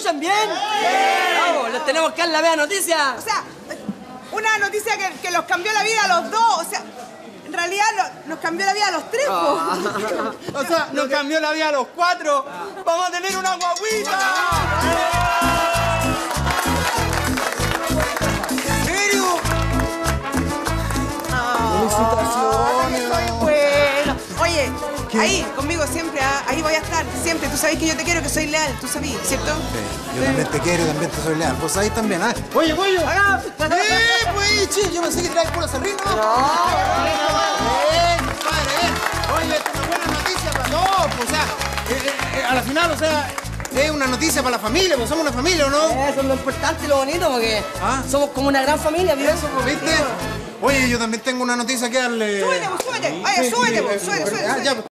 escuchan bien? Vamos, les tenemos que dar la vea noticia. O sea, una noticia que los cambió la vida a los dos. O sea, en realidad nos cambió la vida a los tres. O sea, nos cambió la vida a los 4. ¡Vamos a tener una guaguita! ¿En serio? ¡Felicitaciones! Soy bueno. Oye, ahí, conmigo siempre, ahí voy a estar. Siempre. Tú sabes que yo te quiero, que soy leal. ¿Tú sabías, cierto? Yo también te quiero y también te soy leal. Vos ahí también, ¿ah? Oye, pollo. Pues, che, yo pensé que traes pura sardina. Oye, esta es una buena noticia para todos. Pues, o sea, a la final, o sea, es una noticia para la familia, pues somos una familia, ¿o no? Eso es lo importante y lo bonito, porque somos como una gran familia, ¿viste? Eso, pues, ¿viste? Oye, yo también tengo una noticia que darle. Súbete, súbete. Oye, súbete, súbete. Ya,